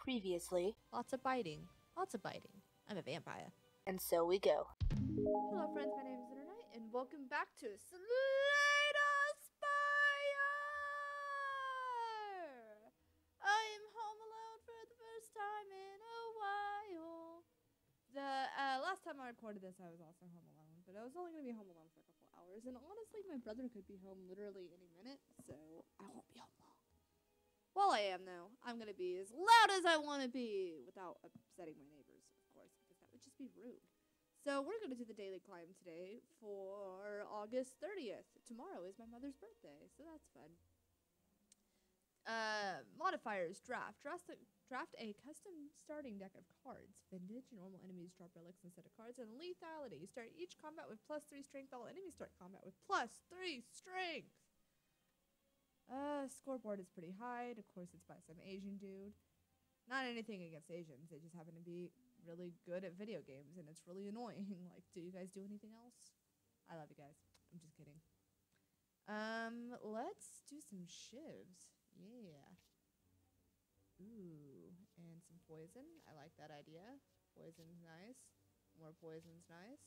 Previously. Lots of biting. Lots of biting. I'm a vampire. And so we go. Hello friends, my name is Lunernight, and welcome back to Spire! I am home alone for the first time in a while. The last time I recorded this, I was also home alone, but I was only going to be home alone for a couple hours, and honestly, my brother could be home literally any minute, so I won't be home long. While I am, though, I'm going to be as loud as I want to be without upsetting my neighbors, of course, because that would just be rude. So we're going to do the daily climb today for August 30th. Tomorrow is my mother's birthday, so that's fun. Modifiers, draft. Draft a custom starting deck of cards. Vintage, normal enemies drop relics instead of cards. And lethality. Start each combat with +3 strength. All enemies start combat with +3 strength. Scoreboard is pretty high. Of course, it's by some Asian dude. Not anything against Asians. They just happen to be really good at video games, and it's really annoying. Like, do you guys do anything else? I love you guys. I'm just kidding. Let's do some shivs. Yeah. Ooh, and some poison. I like that idea. Poison's nice. More poison's nice.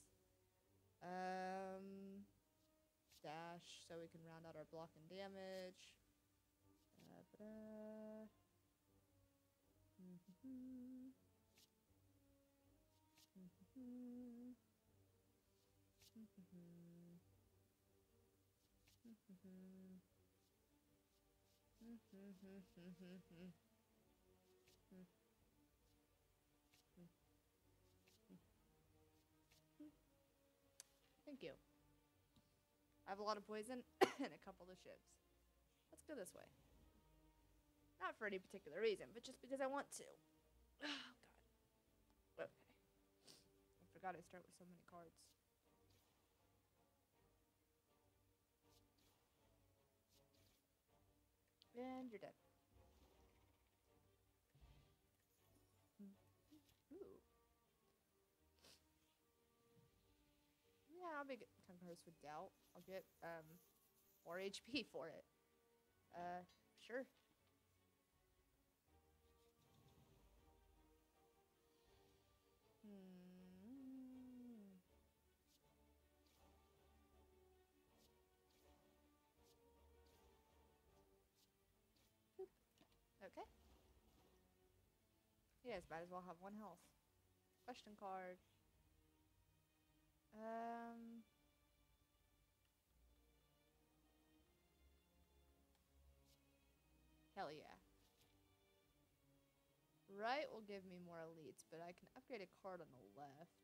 Dash so we can round out our block and damage. Thank you. I have a lot of poison and a couple of shivs. Let's go this way. Not for any particular reason, but just because I want to. Oh, God. Okay. I forgot I start with so many cards. And you're dead. Ooh. Yeah, I'll be Conquerors with Doubt. I'll get 4 HP for it. Sure. Okay. Yes, might as well have 1 health. Question card. Hell yeah. Right will give me more elites, but I can upgrade a card on the left.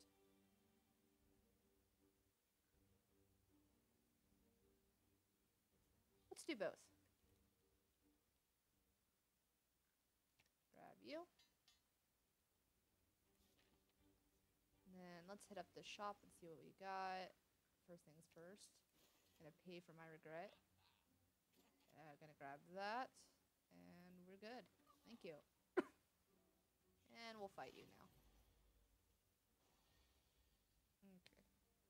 Let's do both. Grab you. And then let's hit up the shop and see what we got. First things first. Gonna pay for my regret. Gonna grab that. And we're good. Thank you. And we'll fight you now. Okay.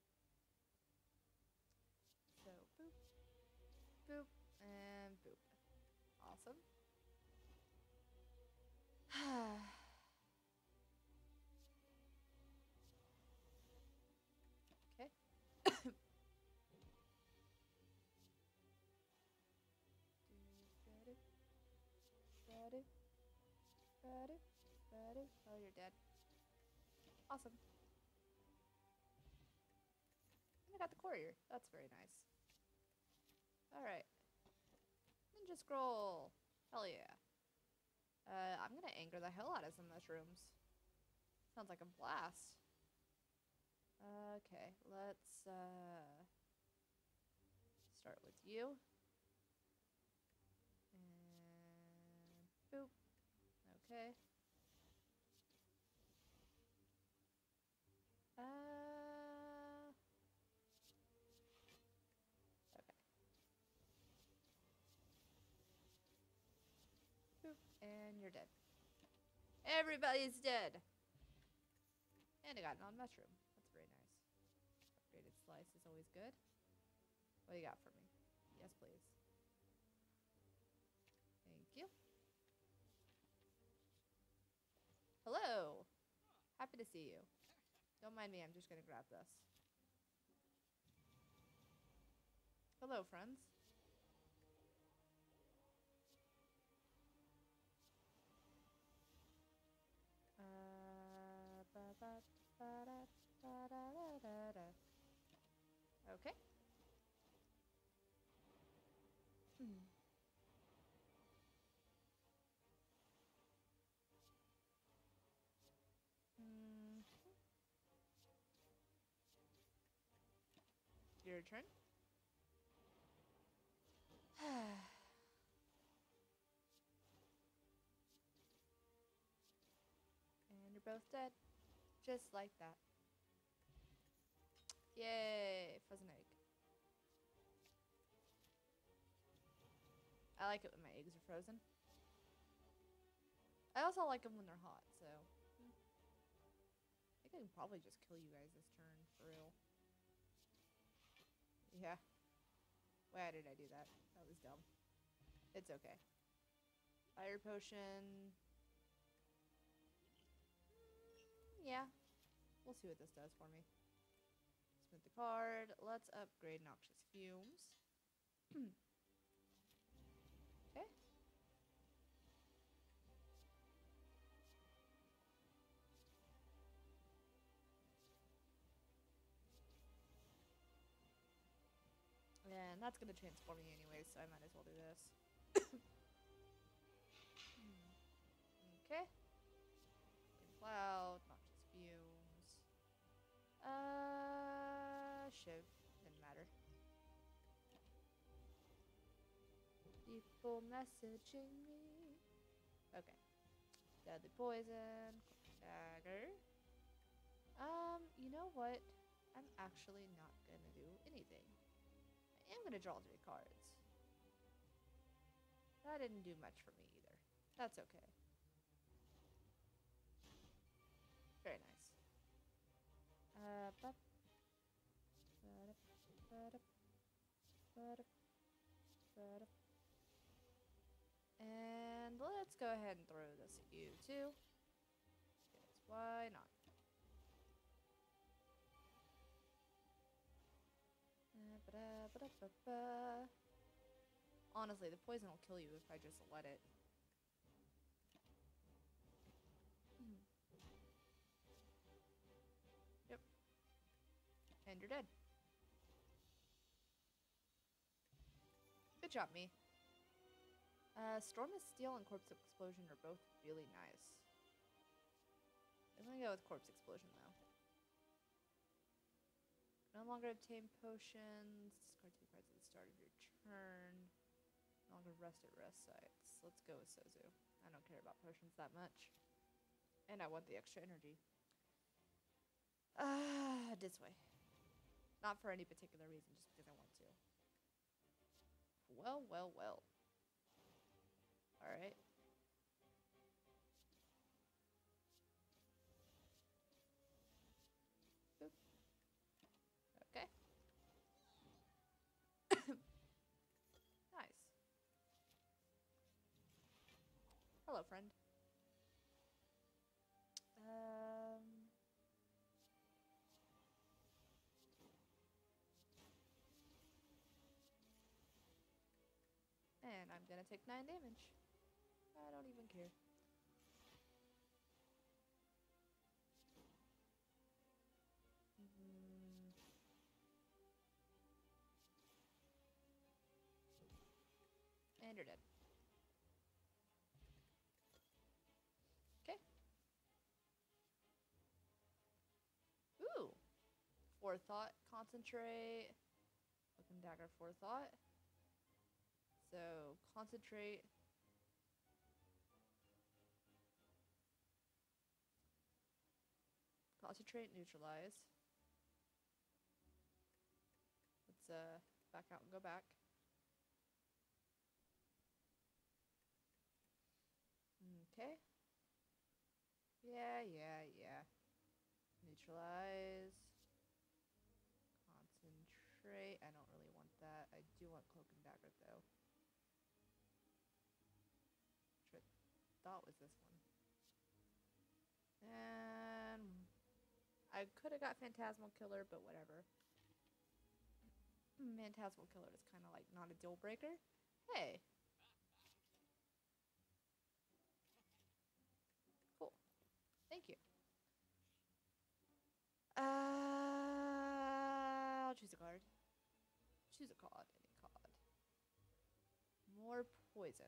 So, boop. Boop. And boop. Awesome. Okay. Oh, you're dead. Awesome. And I got the courier. That's very nice. Alright. Ninja scroll. Hell yeah. I'm gonna anger the hell out of some mushrooms. Sounds like a blast. Okay, let's start with you. And boop. Okay. Okay. Boop. And you're dead. Everybody's dead. And I got an on mushroom. That's very nice. Upgraded slice is always good. What do you got for me? Yes, please. Thank you. Good to see you. Don't mind me, I'm just gonna grab this. Hello, friends. Okay. Your turn. And you're both dead. Just like that. Yay, frozen egg. I like it when my eggs are frozen. I also like them when they're hot, so... I think I can probably just kill you guys this turn, for real. Yeah. Why did I do that? That was dumb. It's okay. Fire potion... yeah. We'll see what this does for me. Spin the card. Let's upgrade Noxious Fumes. Okay. And that's gonna transform me anyway, so I might as well do this. Okay. Cloud, Noxious Fumes. Shiv. Didn't matter. People messaging me. Okay. Deadly Poison. Dagger. You know what? I'm actually not gonna do anything. I am gonna draw 3 cards. That didn't do much for me either. That's okay. Very nice. And let's go ahead and throw this at you too. Because why not? Honestly, the poison will kill you if I just let it. Yep. And you're dead. Good job, me. Storm of Steel and Corpse Explosion are both really nice. I'm gonna go with Corpse Explosion, though. No longer obtain potions. Discard 2 cards at the start of your turn. No longer rest at rest sites. Let's go with Sozu. I don't care about potions that much. And I want the extra energy. This way. Not for any particular reason, just because I want to. Well, well, well. Alright. Boop. Okay. Nice. Hello, friend. And I'm gonna take 9 damage. I don't even care. And you're dead. Okay. Ooh. Forethought, concentrate. Open dagger, forethought. So, concentrate. Concentrate, neutralize. Let's back out and go back. Okay. Yeah. Neutralize. Concentrate. I don't really want that. I do want Cloak and Dagger, though. Which I thought was this one. And I could have got Phantasmal Killer, but whatever. Phantasmal Killer is kind of like not a deal breaker. Hey. Cool. Thank you. I'll choose a card. Choose a card. Any card. More poison.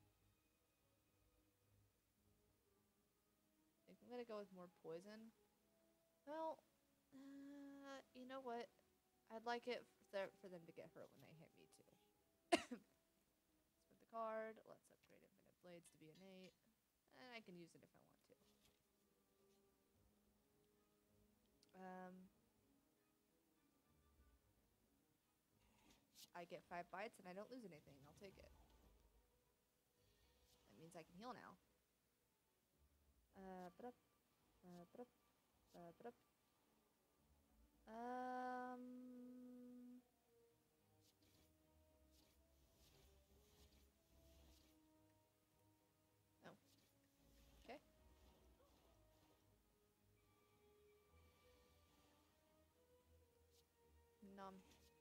I think I'm gonna go with more poison. Well, you know what? I'd like it for them to get hurt when they hit me too. Let's put the card. Let's upgrade Infinite Blades to be an 8. And I can use it if I want to. I get 5 bites and I don't lose anything. I'll take it. That means I can heal now. Oh. Okay. Numb.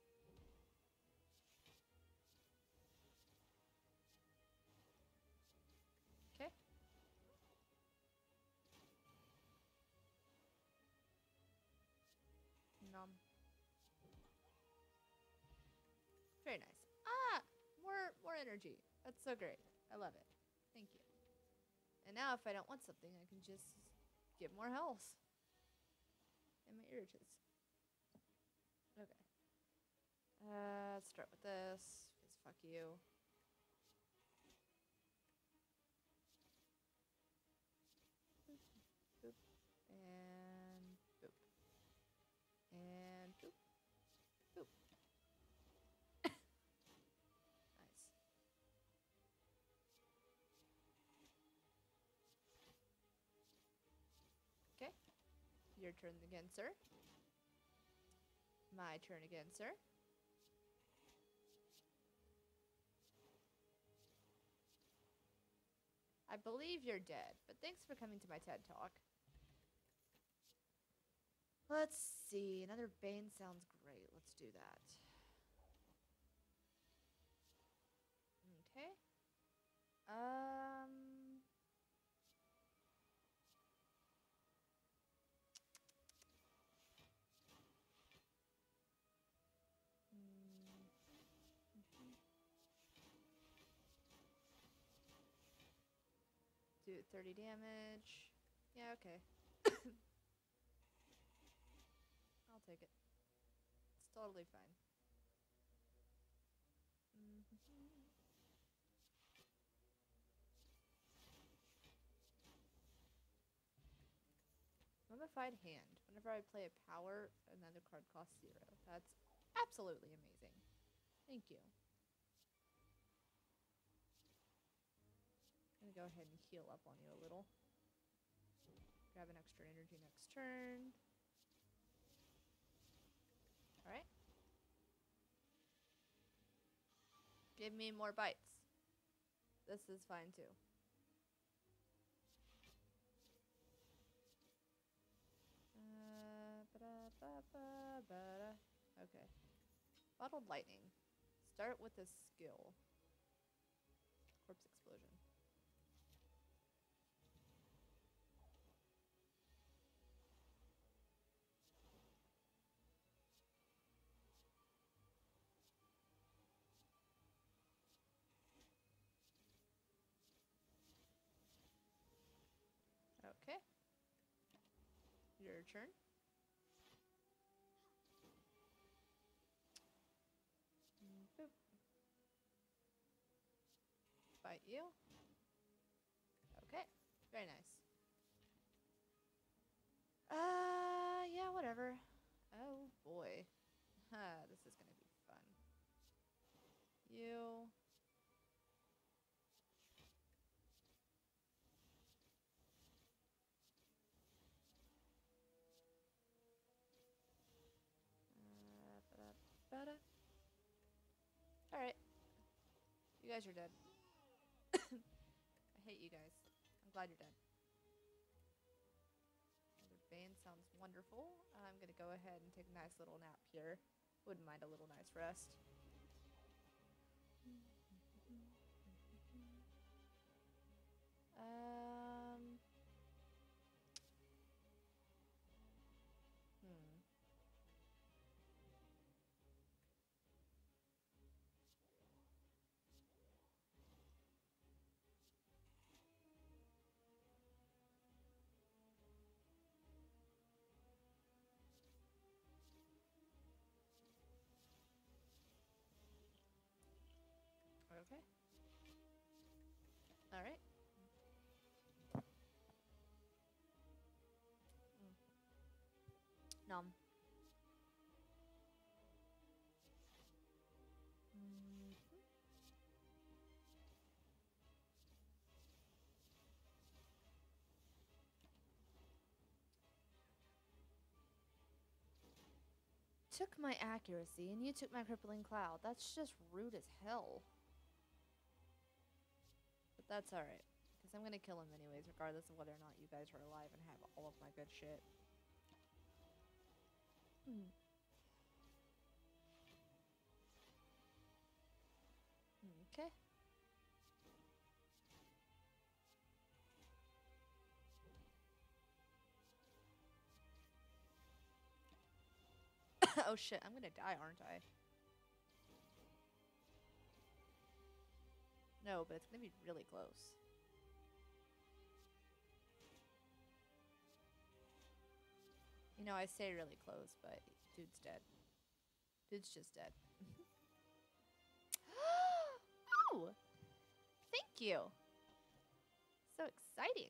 Okay. Numb. Very nice. Ah! More energy. That's so great. I love it. Thank you. And now if I don't want something, I can just get more health. And my irritants. Okay. Let's start with this. Because fuck you. Boop. Boop. And boop. And boop. Boop. Nice. Okay. Your turn again, sir. My turn again, sir. I believe you're dead, but thanks for coming to my TED Talk. Let's see. Another Bane sounds great. Let's do that. Okay. Do 30 damage. Yeah, okay. I'll take it. It's totally fine. Mummified Hand. Whenever I play a power, another card costs 0. That's absolutely amazing. Thank you. I'm gonna go ahead and heal up on you a little. Grab an extra energy next turn. Alright. Give me more bites. This is fine too. Okay. Bottled Lightning. Start with a skill. Corpse Explosion. Okay. Your turn. Boop. Bite you. Okay. Very nice. Yeah, whatever. Oh boy. This is gonna be fun. You. Alright. You guys are dead. I hate you guys. I'm glad you're dead. Another Bane sounds wonderful. I'm gonna go ahead and take a nice little nap here. Wouldn't mind a little nice rest. Okay. All right. Nom. Took my accuracy, and you took my crippling cloud. That's just rude as hell. But that's alright. Because I'm gonna kill him anyways, regardless of whether or not you guys are alive and have all of my good shit. Okay. Oh shit, I'm gonna die, aren't I? No, but it's gonna be really close. You know, I say really close, but dude's dead. Dude's just dead. Oh! Thank you! So exciting.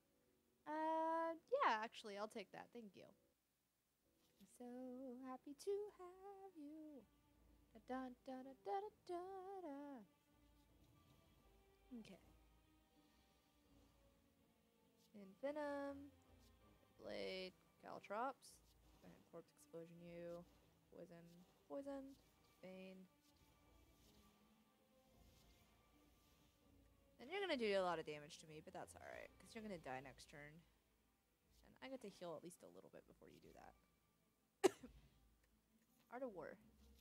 Yeah, actually, I'll take that. Thank you. I'm so happy to have you. Da da da da da da da. Okay. Venom, Blade, Caltrops, and Corpse Explosion you, Poison, Poison, Bane. And you're gonna do a lot of damage to me, but that's alright, because you're gonna die next turn. And I get to heal at least a little bit before you do that. Art of War.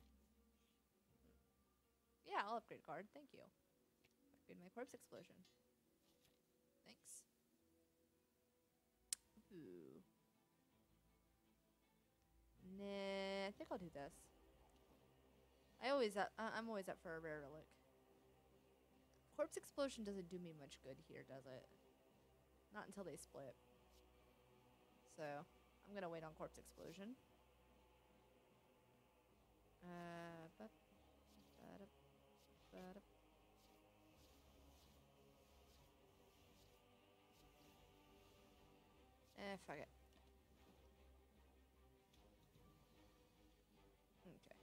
Yeah, I'll upgrade card, thank you. Upgrade my Corpse Explosion. Thanks. Ooh. Nah, I think I'll do this. I'm always up for a rare relic. Corpse Explosion doesn't do me much good here, does it? Not until they split. So, I'm gonna wait on Corpse Explosion. Fuck it. Okay.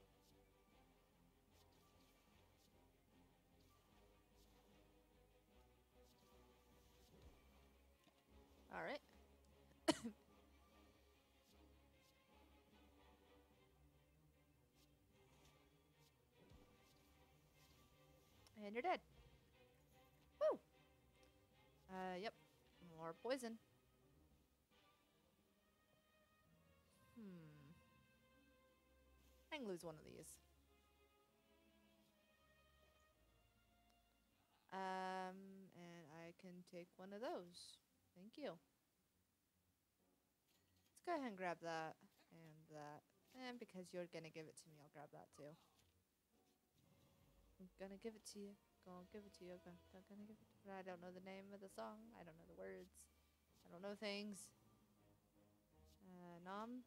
Alright. And you're dead. Woo! Yep. More poison. I can lose one of these. And I can take one of those. Thank you. Let's go ahead and grab that and that. And because you're gonna give it to me, I'll grab that too. I'm gonna give it to you. Gonna give it to you. Gonna give it to you. I don't know the name of the song. I don't know the words. I don't know things. Nom.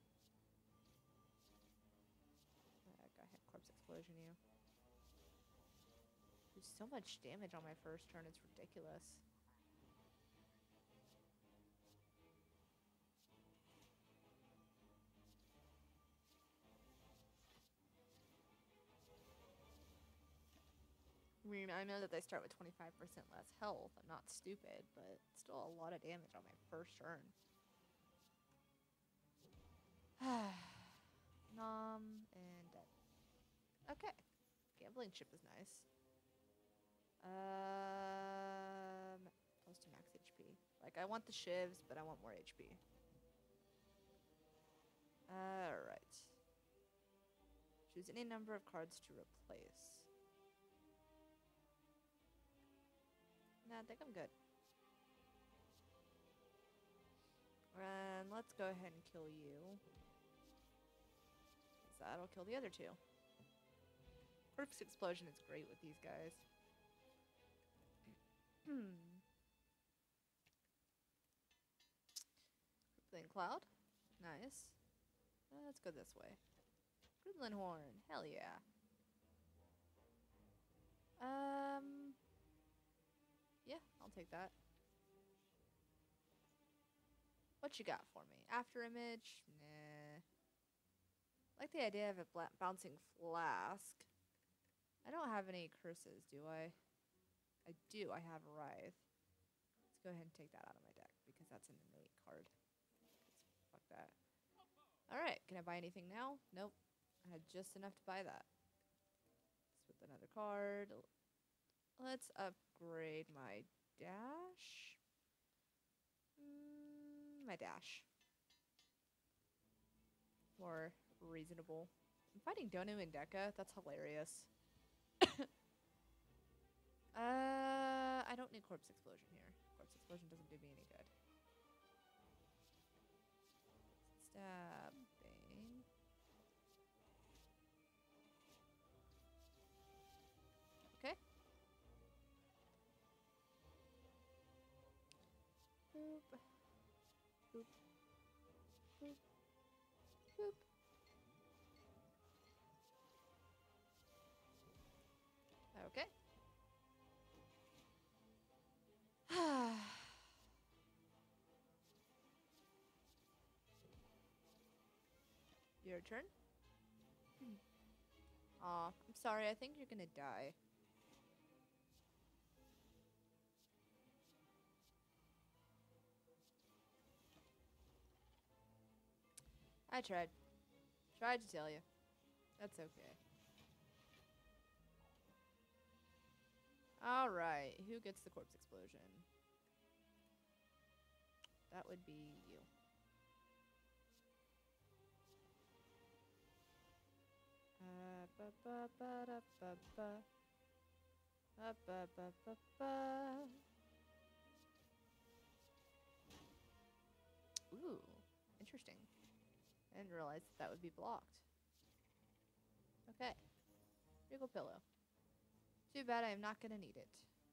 Go ahead, Corpse Explosion you. Do so much damage on my first turn, it's ridiculous. I mean, I know that they start with 25% less health. I'm not stupid, but still a lot of damage on my first turn. Nom and dead. Okay. Gambling chip is nice. Close to max HP. Like, I want the shivs, but I want more HP. Alright. Choose any number of cards to replace. Nah, I think I'm good. And let's go ahead and kill you. That'll kill the other two. Corpse Explosion is great with these guys. Crippling Cloud. Nice. Let's go this way. Gremlin Horn. Hell yeah. Yeah, I'll take that. What you got for me? After Image? Nah. I like the idea of a bouncing flask. I don't have any curses, do I? I do. I have Writhe. Let's go ahead and take that out of my deck because that's an innate card. Fuck that. Alright, can I buy anything now? Nope. I had just enough to buy that. Let's with another card. Let's upgrade my dash. My dash. More reasonable. I'm fighting Donu and Deka. That's hilarious. I don't need Corpse Explosion here. Corpse Explosion doesn't do me any good. Stabbing. Okay. Boop. Boop. Boop. Boop. Okay. Your turn. Aw, I'm sorry. I think you're gonna die. I tried. Tried to tell you. That's okay. Alright, who gets the Corpse Explosion? That would be you. Ooh, interesting. I didn't realize that would be blocked. Okay. Regal Pillow. Too bad I am not gonna need it.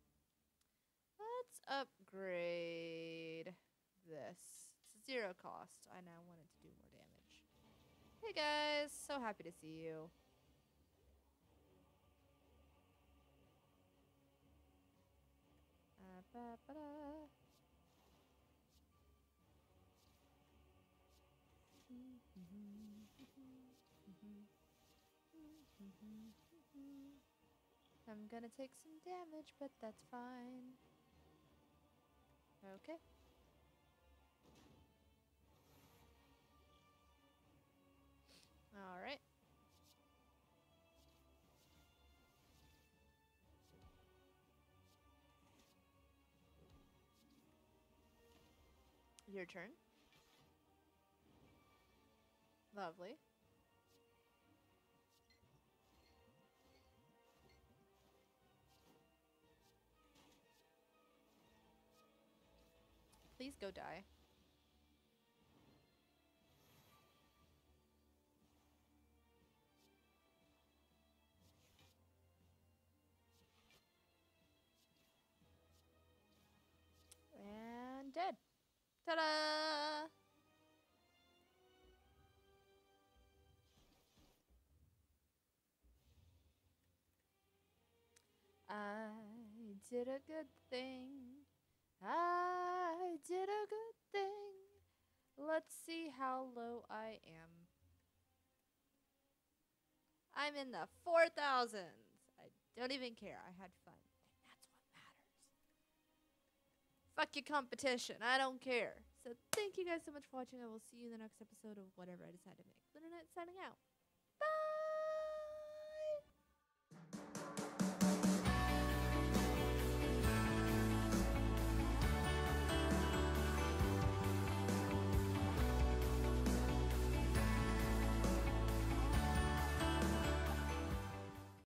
Let's upgrade this. It's 0 cost. I now want it to do more damage. Hey guys, so happy to see you. I'm gonna take some damage, but that's fine. Okay. Alright. Your turn. Lovely. Please go die. And dead. Ta-da! I did a good thing. I did a good thing. Let's see how low I am. I'm in the 4,000s. I don't even care. I had fun. And that's what matters. Fuck your competition. I don't care. So thank you guys so much for watching. I will see you in the next episode of whatever I decide to make. Lunernight signing out.